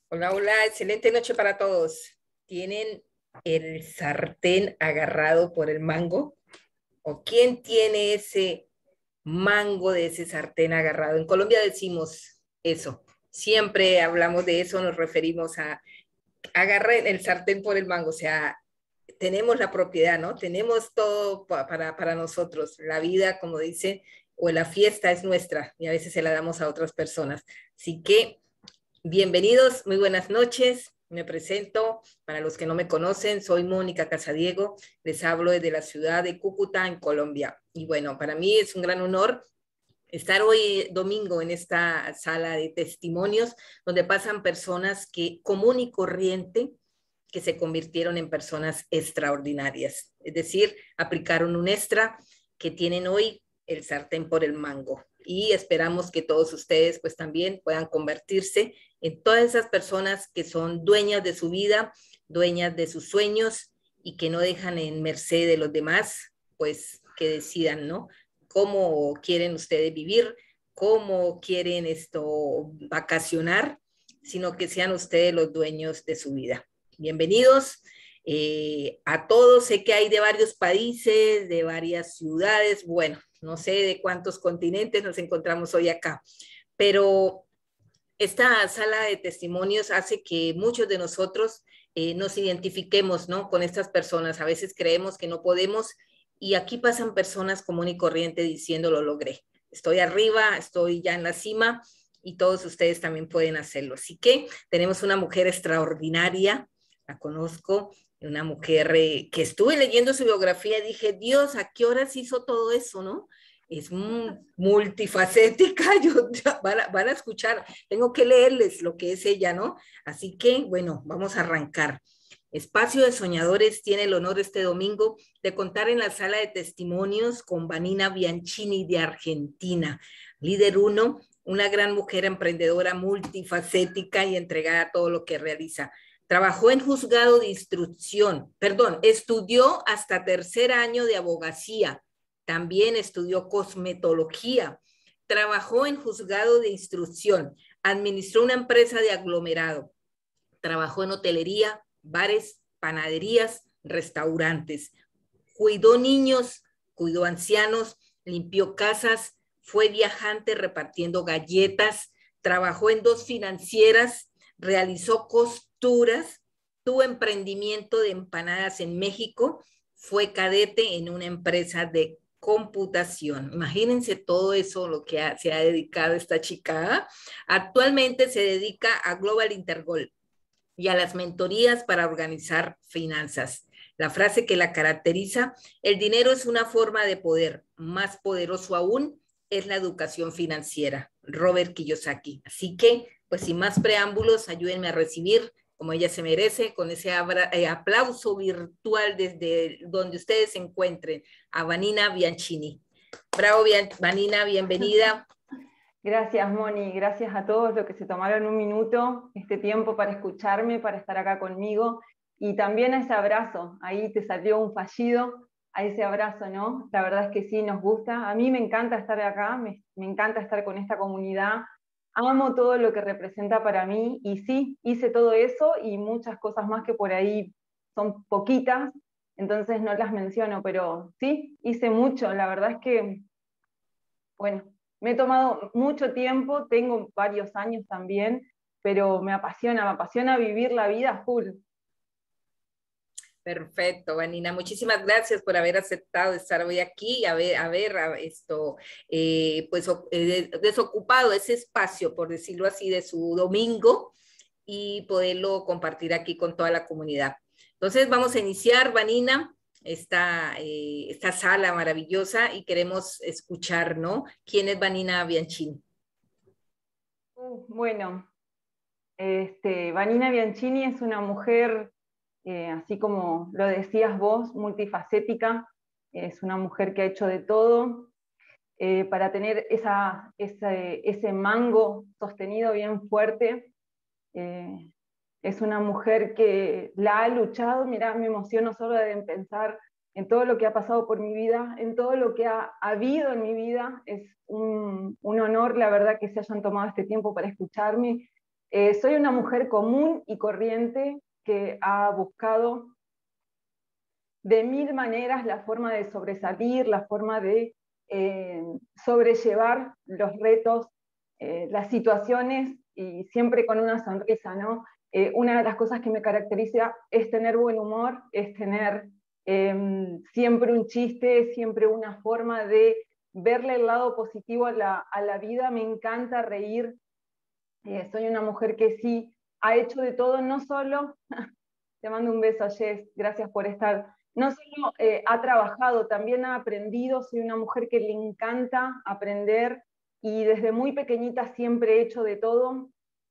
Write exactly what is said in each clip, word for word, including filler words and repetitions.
Hola, hola, excelente noche para todos. ¿Tienen el sartén agarrado por el mango? ¿O quién tiene ese mango de ese sartén agarrado? En Colombia decimos eso. Siempre hablamos de eso, nos referimos a agarrar el sartén por el mango, o sea, tenemos la propiedad, ¿no? Tenemos todo pa- para, para nosotros. La vida, como dice, o la fiesta es nuestra y a veces se la damos a otras personas. Así que bienvenidos, muy buenas noches. Me presento, para los que no me conocen, soy Mónica Casadiego, les hablo desde la ciudad de Cúcuta, en Colombia. Y bueno, para mí es un gran honor estar hoy domingo en esta sala de testimonios donde pasan personas que común y corriente que se convirtieron en personas extraordinarias, es decir, aplicaron un extra que tienen hoy el sartén por el mango. Y esperamos que todos ustedes pues también puedan convertirse en todas esas personas que son dueñas de su vida, dueñas de sus sueños y que no dejan en merced de los demás, pues que decidan, ¿no? Cómo quieren ustedes vivir, cómo quieren esto vacacionar, sino que sean ustedes los dueños de su vida. Bienvenidos eh, a todos. Sé que hay de varios países, de varias ciudades, bueno, no sé de cuántos continentes nos encontramos hoy acá, pero esta sala de testimonios hace que muchos de nosotros eh, nos identifiquemos, ¿no? Con estas personas. A veces creemos que no podemos y aquí pasan personas común y corriente diciendo lo logré. Estoy arriba, estoy ya en la cima y todos ustedes también pueden hacerlo. Así que tenemos una mujer extraordinaria, la conozco, una mujer eh, que estuve leyendo su biografía y dije, Dios, ¿a qué horas hizo todo eso, no? Es multifacética, yo, van, a, van a escuchar, tengo que leerles lo que es ella, ¿no? Así que, bueno, vamos a arrancar. Espacio de Soñadores tiene el honor este domingo de contar en la sala de testimonios con Vanina Bianchini de Argentina, líder uno, una gran mujer emprendedora multifacética y entregada a todo lo que realiza. Trabajó en juzgado de instrucción, perdón, estudió hasta tercer año de abogacía, también estudió cosmetología, trabajó en juzgado de instrucción, administró una empresa de aglomerado, trabajó en hotelería, bares, panaderías, restaurantes, cuidó niños, cuidó ancianos, limpió casas, fue viajante repartiendo galletas, trabajó en dos financieras, realizó costuras, tuvo emprendimiento de empanadas en México, fue cadete en una empresa de computación. Imagínense todo eso, lo que ha, se ha dedicado esta chica. Actualmente se dedica a Global Intergol y a las mentorías para organizar finanzas. La frase que la caracteriza, el dinero es una forma de poder, más poderoso aún es la educación financiera. Robert Kiyosaki. Así que, pues sin más preámbulos, ayúdenme a recibir, como ella se merece, con ese abra, eh, aplauso virtual desde donde ustedes se encuentren, a Vanina Bianchini. Bravo, Vanina, bienvenida. Gracias, Moni, gracias a todos los que se tomaron un minuto, este tiempo para escucharme, para estar acá conmigo, y también a ese abrazo, ahí te salió un fallido, a ese abrazo, ¿no? La verdad es que sí, nos gusta, a mí me encanta estar acá, me, me encanta estar con esta comunidad, amo todo lo que representa para mí, y sí, hice todo eso y muchas cosas más que por ahí son poquitas, entonces no las menciono, pero sí, hice mucho, la verdad es que, bueno, me he tomado mucho tiempo, tengo varios años también, pero me apasiona, me apasiona vivir la vida full. Perfecto, Vanina. Muchísimas gracias por haber aceptado estar hoy aquí, a ver, a ver a esto, eh, pues eh, desocupado ese espacio, por decirlo así, de su domingo y poderlo compartir aquí con toda la comunidad. Entonces vamos a iniciar, Vanina, esta, eh, esta sala maravillosa y queremos escuchar, ¿no? ¿Quién es Vanina Bianchini? Uh, bueno, este, Vanina Bianchini es una mujer, eh, así como lo decías vos, multifacética, es una mujer que ha hecho de todo eh, para tener esa, ese, ese mango sostenido bien fuerte. Eh, es una mujer que la ha luchado, mirá, me emociono solo de pensar en todo lo que ha pasado por mi vida, en todo lo que ha habido en mi vida. Es un, un honor, la verdad, que se hayan tomado este tiempo para escucharme Eh, soy una mujer común y corriente que ha buscado de mil maneras la forma de sobresalir, la forma de eh, sobrellevar los retos, eh, las situaciones, y siempre con una sonrisa, ¿no? Eh, una de las cosas que me caracteriza es tener buen humor, es tener eh, siempre un chiste, siempre una forma de verle el lado positivo a la, a la vida. Me encanta reír. Eh, soy una mujer que sí ha hecho de todo, no solo, te mando un beso, Jess, gracias por estar, no solo eh, ha trabajado, también ha aprendido. Soy una mujer que le encanta aprender y desde muy pequeñita siempre he hecho de todo.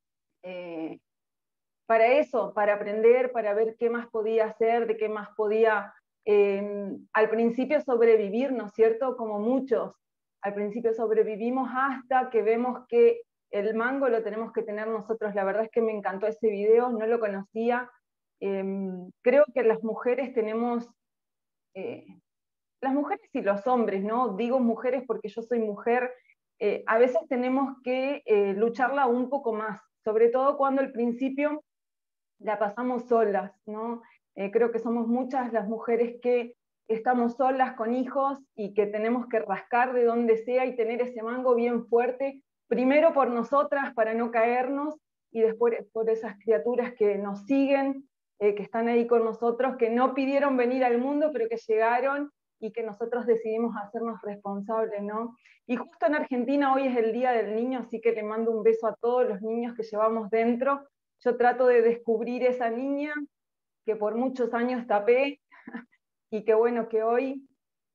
Eh, para eso, para aprender, para ver qué más podía hacer, de qué más podía, eh, al principio sobrevivir, ¿no es cierto? Como muchos, al principio sobrevivimos hasta que vemos que el mango lo tenemos que tener nosotros. La verdad es que me encantó ese video, no lo conocía. Eh, creo que las mujeres tenemos, eh, las mujeres y los hombres, ¿no? Digo mujeres porque yo soy mujer, eh, a veces tenemos que eh, lucharla un poco más, sobre todo cuando al principio la pasamos solas, ¿no? Eh, creo que somos muchas las mujeres que estamos solas con hijos y que tenemos que rascar de donde sea y tener ese mango bien fuerte, primero por nosotras para no caernos y después por esas criaturas que nos siguen, eh, que están ahí con nosotros, que no pidieron venir al mundo, pero que llegaron y que nosotros decidimos hacernos responsables, ¿no? Y justo en Argentina hoy es el Día del Niño, así que le mando un beso a todos los niños que llevamos dentro. Yo trato de descubrir esa niña que por muchos años tapé y que bueno, que hoy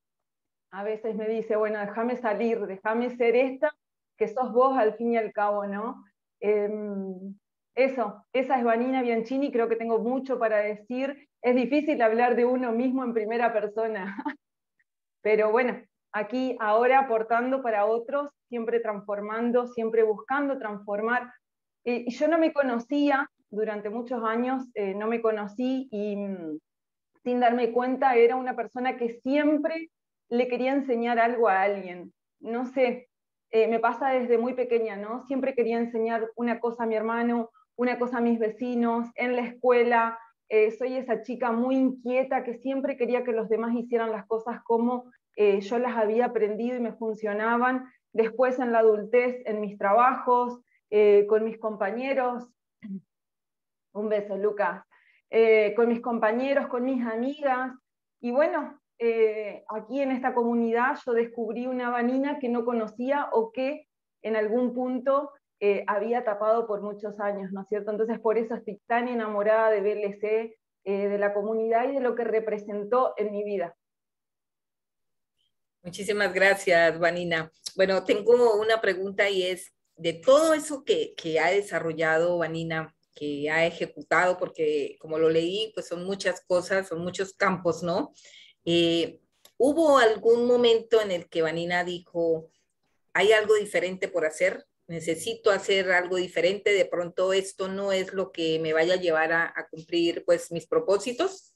a veces me dice, bueno, déjame salir, déjame ser esta, que sos vos al fin y al cabo, ¿no? Eh, eso, esa es Vanina Bianchini, creo que tengo mucho para decir. Es difícil hablar de uno mismo en primera persona, pero bueno, aquí ahora aportando para otros, siempre transformando, siempre buscando transformar. Eh, yo no me conocía durante muchos años, eh, no me conocí y mm, sin darme cuenta era una persona que siempre le quería enseñar algo a alguien. No sé, eh, me pasa desde muy pequeña, ¿no? Siempre quería enseñar una cosa a mi hermano, una cosa a mis vecinos, en la escuela. Eh, soy esa chica muy inquieta que siempre quería que los demás hicieran las cosas como eh, yo las había aprendido y me funcionaban. Después en la adultez, en mis trabajos, eh, con mis compañeros. Un beso, Lucas. Eh, con mis compañeros, con mis amigas. Y bueno, eh, aquí en esta comunidad yo descubrí una Vanina que no conocía o que en algún punto eh, había tapado por muchos años, ¿no es cierto? Entonces por eso estoy tan enamorada de B L C, eh, de la comunidad y de lo que representó en mi vida. Muchísimas gracias, Vanina. Bueno, tengo una pregunta y es, de todo eso que, que ha desarrollado Vanina, que ha ejecutado, porque como lo leí, pues son muchas cosas, son muchos campos, ¿no? Eh, ¿Hubo algún momento en el que Vanina dijo, hay algo diferente por hacer? Necesito hacer algo diferente, de pronto esto no es lo que me vaya a llevar a, a cumplir pues mis propósitos.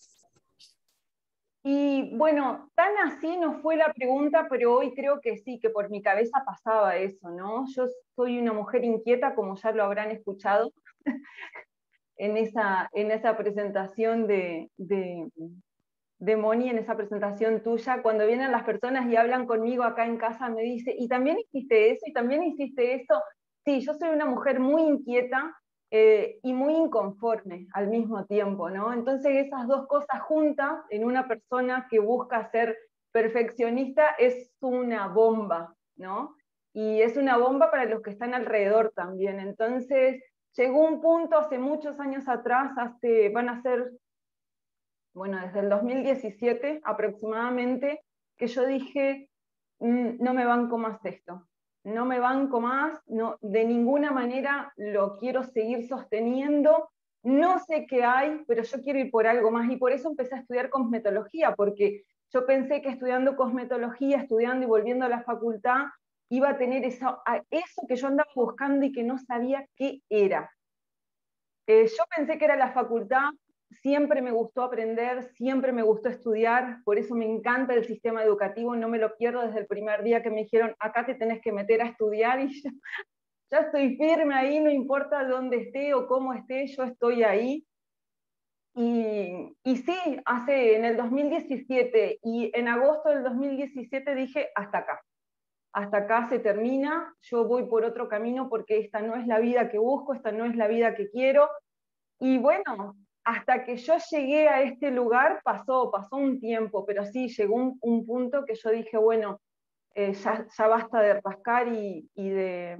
Y bueno, tan así no fue la pregunta, pero hoy creo que sí, que por mi cabeza pasaba eso, ¿no? Yo soy una mujer inquieta, como ya lo habrán escuchado en esa, en esa presentación de, de, de Moni, en esa presentación tuya. Cuando vienen las personas y hablan conmigo acá en casa, me dice, ¿y también hiciste eso? ¿Y también hiciste eso? Sí, yo soy una mujer muy inquieta, eh, y muy inconforme al mismo tiempo, ¿no? Entonces esas dos cosas juntas en una persona que busca ser perfeccionista es una bomba, ¿no? Y es una bomba para los que están alrededor también. Entonces llegó un punto hace muchos años atrás, hace, van a ser, bueno, desde el dos mil diecisiete aproximadamente, que yo dije, mm, no me banco más esto, no me banco más, no, de ninguna manera lo quiero seguir sosteniendo, no sé qué hay, pero yo quiero ir por algo más, y por eso empecé a estudiar cosmetología, porque yo pensé que estudiando cosmetología, estudiando y volviendo a la facultad, iba a tener eso, eso que yo andaba buscando y que no sabía qué era. Eh, yo pensé que era la facultad, siempre me gustó aprender, siempre me gustó estudiar, por eso me encanta el sistema educativo, no me lo pierdo desde el primer día que me dijeron, acá te tenés que meter a estudiar, y yo, ya estoy firme ahí, no importa dónde esté o cómo esté, yo estoy ahí. Y, y sí, hace en el dos mil diecisiete y en agosto del dos mil diecisiete dije, hasta acá, hasta acá se termina, yo voy por otro camino porque esta no es la vida que busco, esta no es la vida que quiero. Y bueno, hasta que yo llegué a este lugar pasó, pasó un tiempo, pero sí, llegó un, un punto que yo dije, bueno, eh, ya, ya basta de rascar y, y de...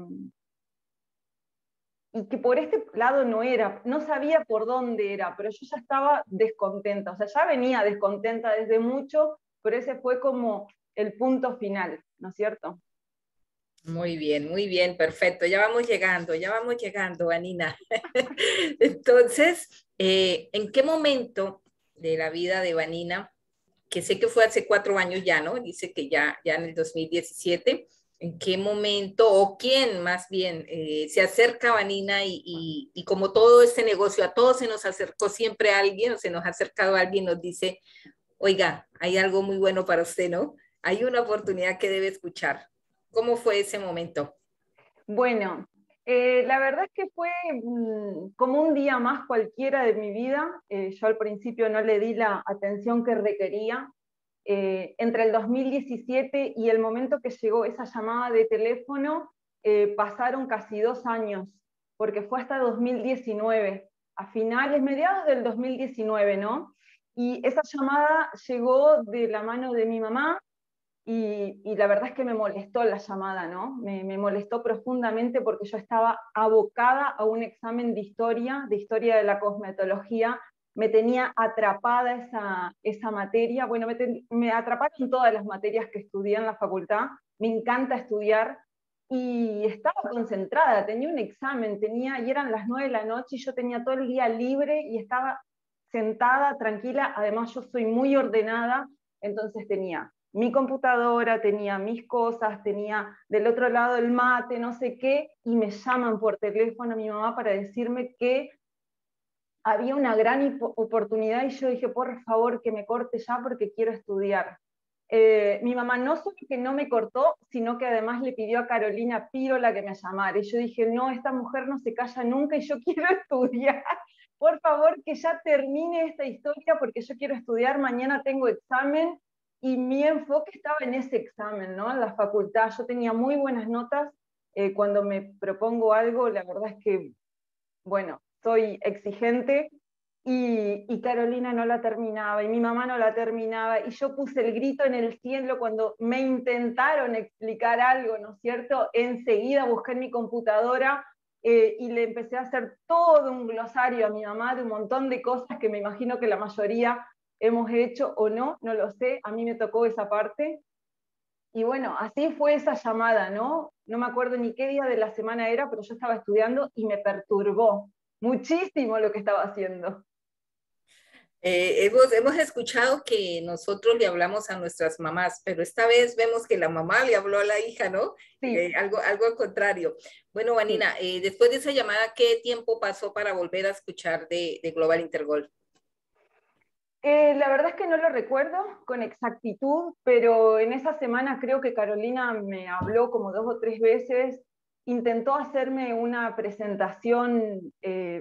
Y que por este lado no era, no sabía por dónde era, pero yo ya estaba descontenta, o sea, ya venía descontenta desde mucho, pero ese fue como el punto final, ¿no es cierto? Muy bien, muy bien, perfecto. Ya vamos llegando, ya vamos llegando, Vanina. Entonces, eh, ¿en qué momento de la vida de Vanina, que sé que fue hace cuatro años ya, ¿no? Dice que ya, ya en el dos mil diecisiete, ¿en qué momento o quién más bien eh, se acerca a Vanina y, y, y como todo este negocio, a todos se nos acercó siempre alguien o se nos ha acercado alguien, nos dice, oiga, hay algo muy bueno para usted, ¿no? Hay una oportunidad que debe escuchar. ¿Cómo fue ese momento? Bueno, eh, la verdad es que fue mm, como un día más cualquiera de mi vida. Eh, yo al principio no le di la atención que requería. Eh, entre el dos mil diecisiete y el momento que llegó esa llamada de teléfono, eh, pasaron casi dos años, porque fue hasta dos mil diecinueve, a finales, mediados del dos mil diecinueve, ¿no? Y esa llamada llegó de la mano de mi mamá, y, y, la verdad es que me molestó la llamada, ¿no? Me, me, molestó profundamente porque yo estaba abocada a un examen de historia, de historia de la cosmetología, me tenía atrapada esa, esa materia, bueno, me, ten, me atraparon todas las materias que estudié en la facultad, me encanta estudiar, y estaba concentrada, tenía un examen, tenía, y eran las nueve de la noche, y yo tenía todo el día libre, y estaba sentada, tranquila, además yo soy muy ordenada, entonces tenía mi computadora, tenía mis cosas, tenía del otro lado el mate, no sé qué, y me llaman por teléfono a mi mamá para decirme que había una gran oportunidad y yo dije, por favor, que me corte ya porque quiero estudiar. Eh, mi mamá no solo que no me cortó, sino que además le pidió a Carolina Pirola que me llamara. Y yo dije, no, esta mujer no se calla nunca y yo quiero estudiar. Por favor, que ya termine esta historia porque yo quiero estudiar, mañana tengo examen. Y mi enfoque estaba en ese examen, ¿no? En la facultad. Yo tenía muy buenas notas. Eh, cuando me propongo algo, la verdad es que, bueno, soy exigente, y, y Carolina no la terminaba, y mi mamá no la terminaba, y yo puse el grito en el cielo cuando me intentaron explicar algo, ¿no es cierto? Enseguida busqué en mi computadora eh, y le empecé a hacer todo un glosario a mi mamá de un montón de cosas que me imagino que la mayoría hemos hecho o no, no lo sé, a mí me tocó esa parte. Y bueno, así fue esa llamada, ¿no? No me acuerdo ni qué día de la semana era, pero yo estaba estudiando y me perturbó muchísimo lo que estaba haciendo. Eh, hemos, hemos escuchado que nosotros le hablamos a nuestras mamás, pero esta vez vemos que la mamá le habló a la hija, ¿no? Sí, Eh, algo, algo al contrario. Bueno, sí. Vanina, eh, después de esa llamada, ¿qué tiempo pasó para volver a escuchar de, de Global Intergol? Eh, la verdad es que no lo recuerdo con exactitud, pero en esa semana creo que Carolina me habló como dos o tres veces, intentó hacerme una presentación eh,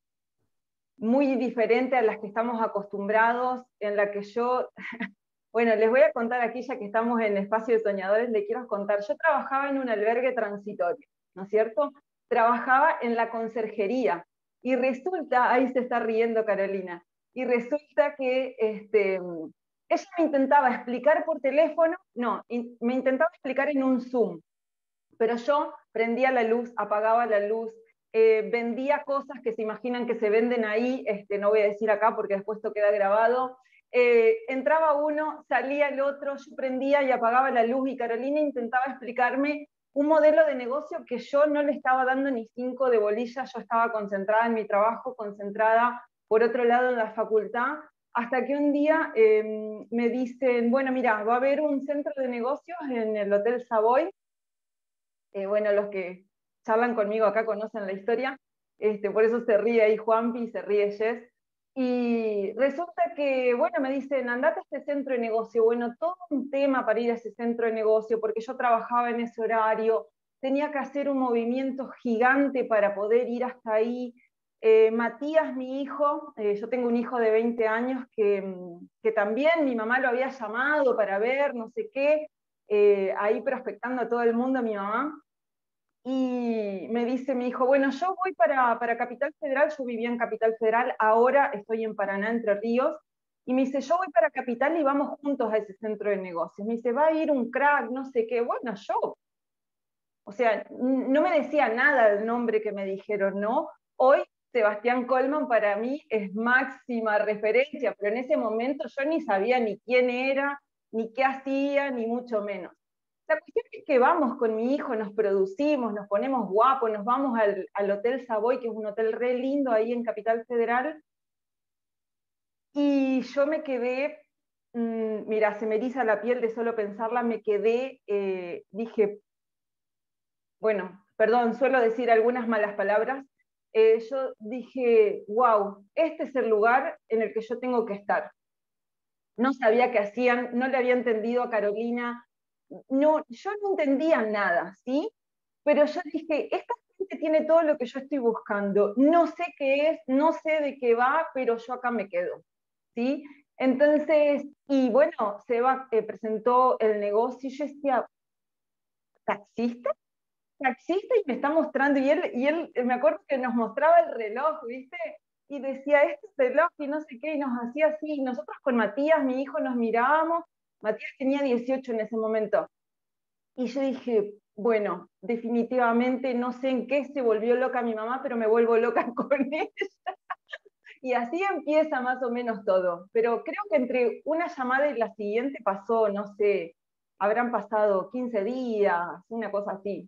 muy diferente a las que estamos acostumbrados, en la que yo, bueno, les voy a contar aquí, ya que estamos en Espacio de Soñadores, les quiero contar, yo trabajaba en un albergue transitorio, ¿no es cierto? Trabajaba en la conserjería, y resulta, ahí se está riendo Carolina, y resulta que este, ella me intentaba explicar por teléfono, no, me intentaba explicar en un Zoom, pero yo prendía la luz, apagaba la luz, eh, vendía cosas que se imaginan que se venden ahí, este, no voy a decir acá porque después esto queda grabado. Eh, entraba uno, salía el otro, yo prendía y apagaba la luz, y Carolina intentaba explicarme un modelo de negocio que yo no le estaba dando ni cinco de bolilla, yo estaba concentrada en mi trabajo, concentrada por otro lado en la facultad, hasta que un día eh, me dicen, bueno, mira, va a haber un centro de negocios en el Hotel Savoy. Eh, bueno, los que charlan conmigo acá conocen la historia, este, por eso se ríe ahí Juanpi y se ríe Jess. Y resulta que, bueno, me dicen, andate a este centro de negocio. Bueno, todo un tema para ir a ese centro de negocio, porque yo trabajaba en ese horario, tenía que hacer un movimiento gigante para poder ir hasta ahí. Eh, Matías, mi hijo, eh, yo tengo un hijo de veinte años que, que también mi mamá lo había llamado para ver, no sé qué, eh, ahí prospectando a todo el mundo mi mamá, y me dice mi hijo, bueno, yo voy para, para Capital Federal, yo vivía en Capital Federal, ahora estoy en Paraná, Entre Ríos, y me dice, yo voy para Capital y vamos juntos a ese centro de negocios. Me dice, va a ir un crack, no sé qué, bueno, yo. O sea, no me decía nada el nombre que me dijeron, ¿no? Hoy Sebastián Colman para mí es máxima referencia, pero en ese momento yo ni sabía ni quién era, ni qué hacía, ni mucho menos. La cuestión es que vamos con mi hijo, nos producimos, nos ponemos guapos, nos vamos al, al Hotel Savoy, que es un hotel re lindo ahí en Capital Federal, y yo me quedé, mmm, mira, se me eriza la piel de solo pensarla, me quedé, eh, dije, bueno, perdón, suelo decir algunas malas palabras, eh, yo dije, wow, este es el lugar en el que yo tengo que estar. No sabía qué hacían, no le había entendido a Carolina, no, yo no entendía nada, ¿sí? Pero yo dije, esta gente tiene todo lo que yo estoy buscando, no sé qué es, no sé de qué va, pero yo acá me quedo, ¿sí? Entonces, y bueno, Seba eh, presentó el negocio y yo decía, ¿taxista? Taxista y me está mostrando, y él, y él, me acuerdo que nos mostraba el reloj, ¿viste? Y decía, este es reloj y no sé qué, y nos hacía así, y nosotros con Matías, mi hijo, nos mirábamos, Matías tenía dieciocho en ese momento, y yo dije, bueno, definitivamente no sé en qué se volvió loca mi mamá, pero me vuelvo loca con ella, y así empieza más o menos todo, pero creo que entre una llamada y la siguiente pasó, no sé, habrán pasado quince días, una cosa así.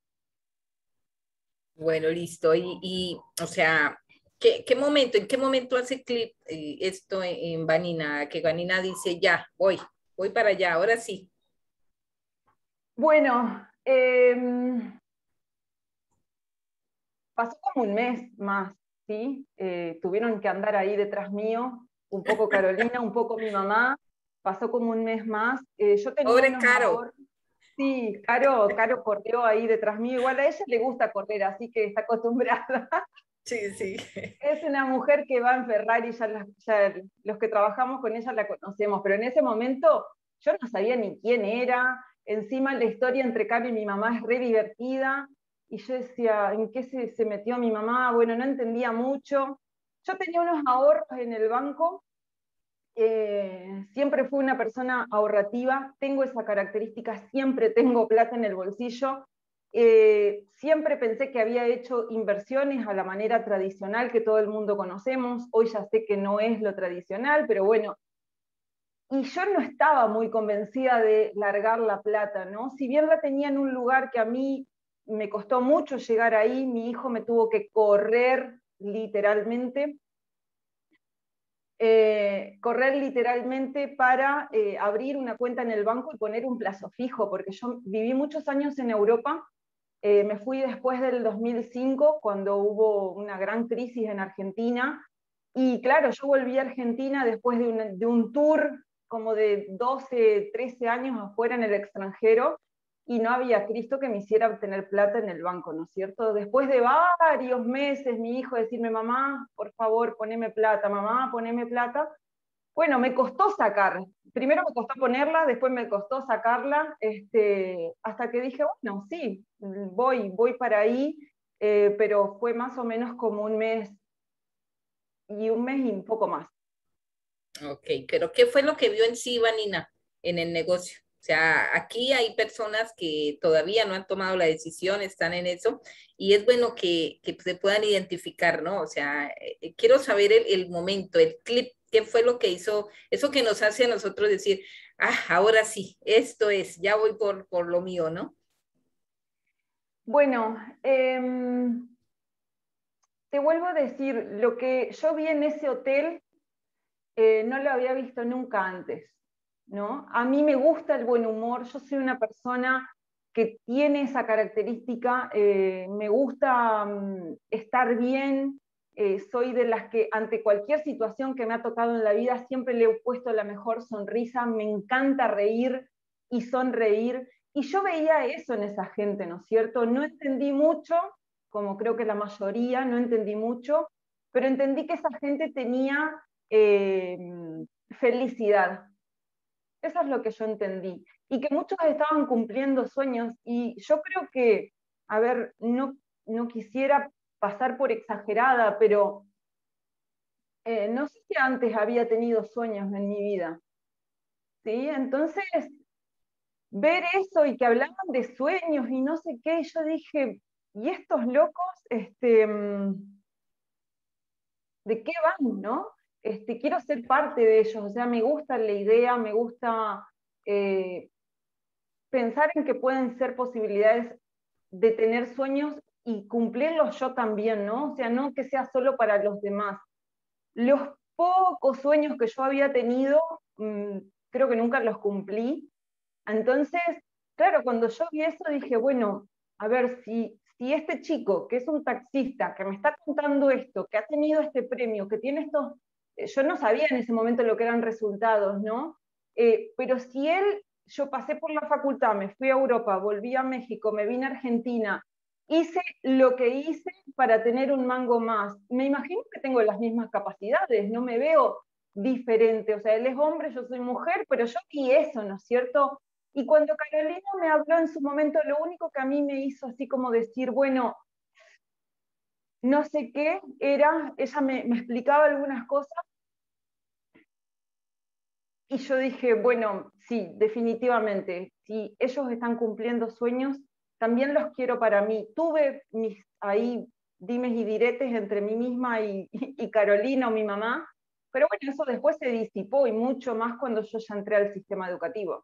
Bueno, listo. Y, y, o sea, ¿qué, qué momento, en qué momento hace clip eh, esto en, en Vanina? Que Vanina dice, ya, voy, voy para allá, ahora sí. Bueno, eh, pasó como un mes más, ¿sí? Eh, tuvieron que andar ahí detrás mío, un poco Carolina, un poco mi mamá, pasó como un mes más. Eh, yo tenía Pobre unos Caro. ahorros, sí, Caro, Caro corrió ahí detrás mío, igual a ella le gusta correr, así que está acostumbrada. Sí, sí. Es una mujer que va en Ferrari, ya, la, ya los que trabajamos con ella la conocemos, pero en ese momento yo no sabía ni quién era, encima la historia entre Caro y mi mamá es re divertida, y yo decía, ¿en qué se, se metió mi mamá? Bueno, no entendía mucho. Yo tenía unos ahorros en el banco, eh, siempre fui una persona ahorrativa, tengo esa característica, siempre tengo plata en el bolsillo, eh, siempre pensé que había hecho inversiones a la manera tradicional que todo el mundo conocemos, hoy ya sé que no es lo tradicional, pero bueno, y yo no estaba muy convencida de largar la plata, ¿no? Si bien la tenía en un lugar que a mí me costó mucho llegar ahí, mi hijo me tuvo que correr literalmente, eh, correr literalmente para eh, abrir una cuenta en el banco y poner un plazo fijo, porque yo viví muchos años en Europa, eh, me fui después del dos mil cinco, cuando hubo una gran crisis en Argentina, y claro, yo volví a Argentina después de un, de un tour como de doce, trece años afuera en el extranjero, y no había Cristo que me hiciera obtener plata en el banco, ¿no es cierto? Después de varios meses, mi hijo decirme, mamá, por favor, poneme plata, mamá, poneme plata. Bueno, me costó sacar, primero me costó ponerla, después me costó sacarla, este, hasta que dije, bueno, sí, voy, voy para ahí, eh, pero fue más o menos como un mes, y un mes y un poco más. Ok, pero ¿qué fue lo que vio en sí, Vanina, en el negocio? O sea, aquí hay personas que todavía no han tomado la decisión, están en eso, y es bueno que, que se puedan identificar, ¿no? O sea, eh, quiero saber el, el momento, el clip, qué fue lo que hizo, eso que nos hace a nosotros decir, ah, ahora sí, esto es, ya voy por, por lo mío, ¿no? Bueno, eh, te vuelvo a decir, lo que yo vi en ese hotel eh, no lo había visto nunca antes, ¿no? A mí me gusta el buen humor, yo soy una persona que tiene esa característica, eh, me gusta um, estar bien, eh, soy de las que ante cualquier situación que me ha tocado en la vida siempre le he puesto la mejor sonrisa, me encanta reír y sonreír, Y yo veía eso en esa gente, ¿no es cierto? No entendí mucho, como creo que la mayoría, no entendí mucho, pero entendí que esa gente tenía eh, felicidad. Eso es lo que yo entendí. Y que muchos estaban cumpliendo sueños. Y yo creo que, a ver, no, no quisiera pasar por exagerada, pero eh, no sé si antes había tenido sueños en mi vida. ¿Sí? Entonces, ver eso y que hablaban de sueños y no sé qué, yo dije, ¿y estos locos, este, de qué van, no? Este, quiero ser parte de ellos, o sea, me gusta la idea, me gusta eh, pensar en que pueden ser posibilidades de tener sueños y cumplirlos yo también, ¿no? O sea, no que sea solo para los demás. Los pocos sueños que yo había tenido, mmm, creo que nunca los cumplí. Entonces, claro, cuando yo vi eso dije, bueno, a ver, si, si este chico, que es un taxista, que me está contando esto, que ha tenido este premio, que tiene estos, eh, yo no sabía en ese momento lo que eran resultados, ¿no? Eh, pero si él, yo pasé por la facultad, me fui a Europa, volví a México, me vine a Argentina, hice lo que hice para tener un mango más. Me imagino que tengo las mismas capacidades, no me veo diferente, o sea, él es hombre, yo soy mujer, pero yo vi eso, ¿no es cierto? Y cuando Carolina me habló en su momento, lo único que a mí me hizo así como decir, bueno, no sé qué, era, ella me, me explicaba algunas cosas, y yo dije, bueno, sí, definitivamente, si ellos están cumpliendo sueños, también los quiero para mí. Tuve mis ahí dimes y diretes entre mí misma y, y Carolina o mi mamá, pero bueno, eso después se disipó y mucho más cuando yo ya entré al sistema educativo.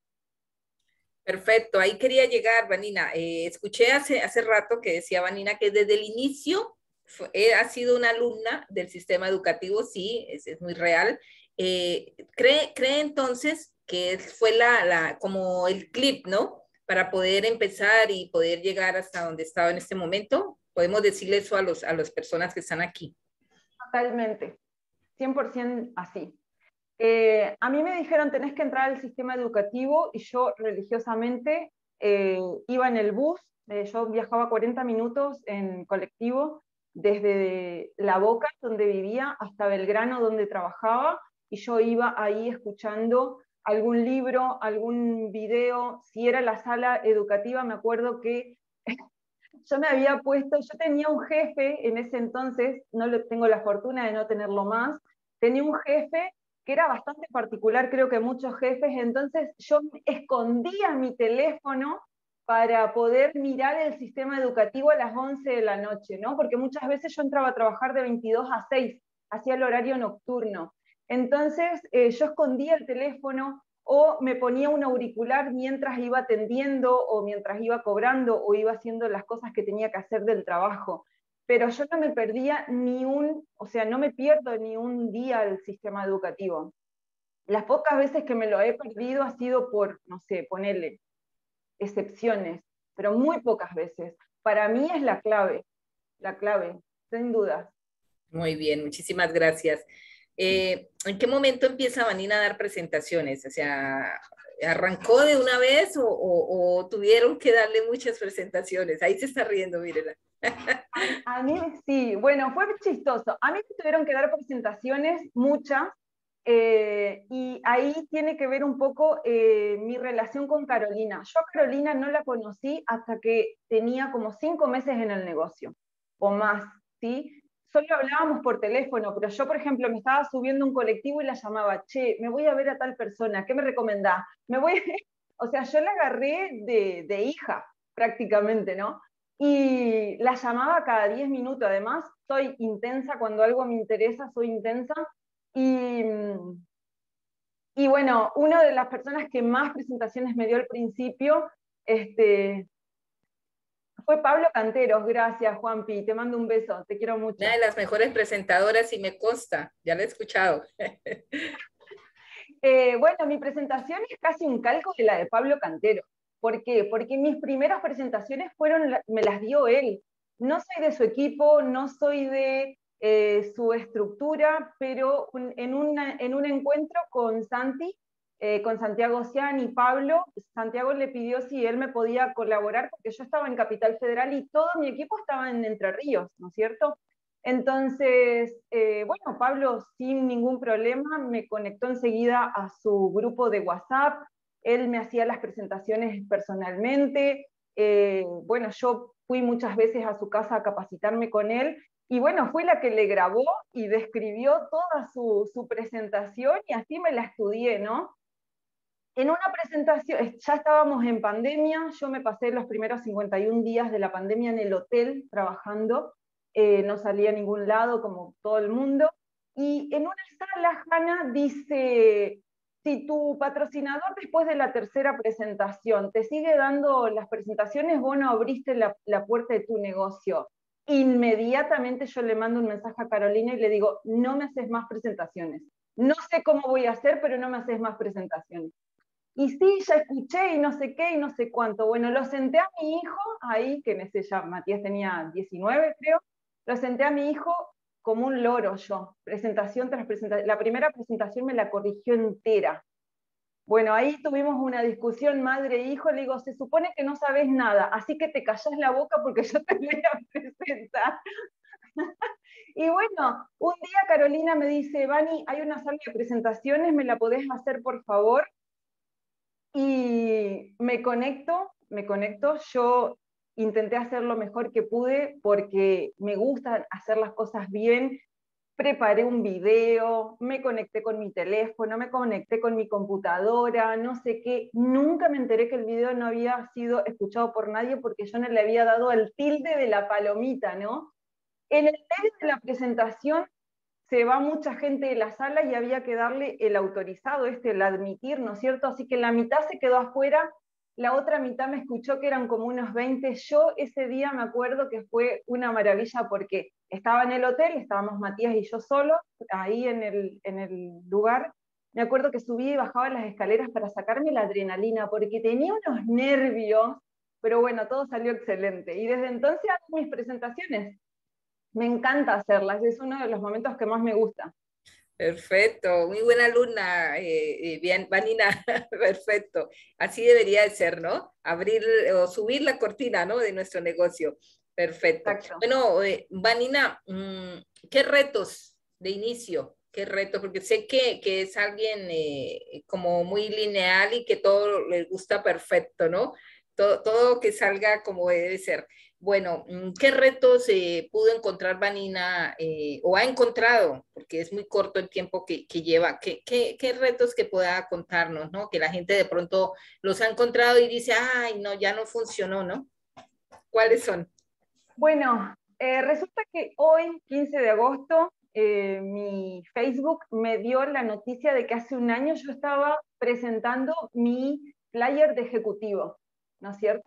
Perfecto, ahí quería llegar, Vanina. Eh, escuché hace, hace rato que decía Vanina que desde el inicio fue, eh, ha sido una alumna del sistema educativo, sí, es, es muy real. Eh, ¿cree, cree entonces que fue la, la, como el clip, ¿no? Para poder empezar y poder llegar hasta donde estaba en este momento. Podemos decirle eso a, los, a las personas que están aquí. Totalmente, cien por ciento así. Eh, a mí me dijeron, tenés que entrar al sistema educativo, y yo religiosamente eh, iba en el bus, eh, yo viajaba cuarenta minutos en colectivo, desde La Boca, donde vivía, hasta Belgrano, donde trabajaba, y yo iba ahí escuchando algún libro, algún video. Si era la sala educativa, me acuerdo que yo me había puesto, yo tenía un jefe en ese entonces, no lo, tengo la fortuna de no tenerlo más, tenía un jefe que era bastante particular, creo que muchos jefes, entonces yo escondía mi teléfono para poder mirar el sistema educativo a las once de la noche, ¿no? Porque muchas veces yo entraba a trabajar de veintidós a seis, hacía el horario nocturno. Entonces eh, yo escondía el teléfono, o me ponía un auricular mientras iba atendiendo o mientras iba cobrando o iba haciendo las cosas que tenía que hacer del trabajo. Pero yo no me perdía ni un, o sea, no me pierdo ni un día el sistema educativo. Las pocas veces que me lo he perdido ha sido por, no sé, ponerle excepciones, pero muy pocas veces. Para mí es la clave, la clave, sin dudas. Muy bien, muchísimas gracias. Eh, ¿en qué momento empieza Vanina a dar presentaciones? O sea, ¿arrancó de una vez o, o, o tuvieron que darle muchas presentaciones? Ahí se está riendo, mírela. A, a mí sí, bueno, fue chistoso. A mí me tuvieron que dar presentaciones, muchas, eh, y ahí tiene que ver un poco eh, mi relación con Carolina. Yo a Carolina no la conocí hasta que tenía como cinco meses en el negocio, o más, ¿sí? Solo hablábamos por teléfono, pero yo, por ejemplo, me estaba subiendo un colectivo y la llamaba, che, me voy a ver a tal persona, ¿qué me recomendás? Me voy... O sea, yo la agarré de, de hija, prácticamente, ¿no? Y la llamaba cada diez minutos. Además, soy intensa, cuando algo me interesa, soy intensa. Y, y bueno, una de las personas que más presentaciones me dio al principio este, fue Pablo Canteros. Gracias, Juanpi, te mando un beso, te quiero Una mucho. de las mejores presentadoras y me consta, ya la he escuchado. Eh, bueno, mi presentación es casi un calco de la de Pablo Cantero. ¿Por qué? Porque mis primeras presentaciones fueron, me las dio él. No soy de su equipo, no soy de eh, su estructura, pero un, en, una, en un encuentro con Santi, eh, con Santiago Ocean y Pablo. Santiago le pidió si él me podía colaborar, porque yo estaba en Capital Federal y todo mi equipo estaba en Entre Ríos, ¿no es cierto? Entonces, eh, bueno, Pablo sin ningún problema me conectó enseguida a su grupo de WhatsApp, él me hacía las presentaciones personalmente, eh, bueno, yo fui muchas veces a su casa a capacitarme con él, y bueno, fue la que le grabó y describió toda su, su presentación, y así me la estudié, ¿no? En una presentación, ya estábamos en pandemia, yo me pasé los primeros cincuenta y un días de la pandemia en el hotel trabajando, eh, no salía a ningún lado como todo el mundo, y en una sala Hanna dice, si tu patrocinador después de la tercera presentación te sigue dando las presentaciones, vos no abriste la, la puerta de tu negocio. Inmediatamente yo le mando un mensaje a Carolina y le digo, no me haces más presentaciones. No sé cómo voy a hacer, pero no me haces más presentaciones. Y sí, ya escuché y no sé qué y no sé cuánto. Bueno, lo senté a mi hijo ahí, que en ese ya Matías tenía diecinueve, creo, lo senté a mi hijo como un loro yo, presentación tras presentación. La primera presentación me la corrigió entera. Bueno, ahí tuvimos una discusión madre e hijo, le digo, se supone que no sabes nada, así que te callás la boca porque yo te voy a presentar. Y bueno, un día Carolina me dice, Vani, hay una sala de presentaciones, ¿me la podés hacer por favor? Y me conecto, me conecto, yo intenté hacer lo mejor que pude porque me gusta hacer las cosas bien, preparé un video, me conecté con mi teléfono, me conecté con mi computadora, no sé qué, nunca me enteré que el video no había sido escuchado por nadie porque yo no le había dado el tilde de la palomita, ¿no? En el medio de la presentación se va mucha gente de la sala y había que darle el autorizado, este, el admitir, ¿no es cierto? Así que la mitad se quedó afuera, la otra mitad me escuchó, que eran como unos veinte. Yo ese día me acuerdo que fue una maravilla porque estaba en el hotel, estábamos Matías y yo solos, ahí en el, en el lugar. Me acuerdo que subí y bajaba las escaleras para sacarme la adrenalina, porque tenía unos nervios, pero bueno, todo salió excelente. Y desde entonces hago mis presentaciones. Me encanta hacerlas, es uno de los momentos que más me gusta. Perfecto, muy buena alumna, eh, eh, bien, Vanina, perfecto. Así debería de ser, ¿no? Abrir o subir la cortina, ¿no? De nuestro negocio. Perfecto. Exacto. Bueno, eh, Vanina, mm, ¿qué retos de inicio? ¿Qué retos? Porque sé que, que es alguien eh, como muy lineal y que todo le gusta perfecto, ¿no? Todo, todo que salga como debe ser. Bueno, mm, ¿qué retos eh, pudo encontrar Vanina eh, o ha encontrado? Porque es muy corto el tiempo que, que lleva. ¿Qué, qué, qué retos que pueda contarnos, ¿no? Que la gente de pronto los ha encontrado y dice, ay, no, ya no funcionó, ¿no? ¿Cuáles son? Bueno, eh, resulta que hoy, quince de agosto, eh, mi Facebook me dio la noticia de que hace un año yo estaba presentando mi flyer de ejecutivo, ¿no es cierto?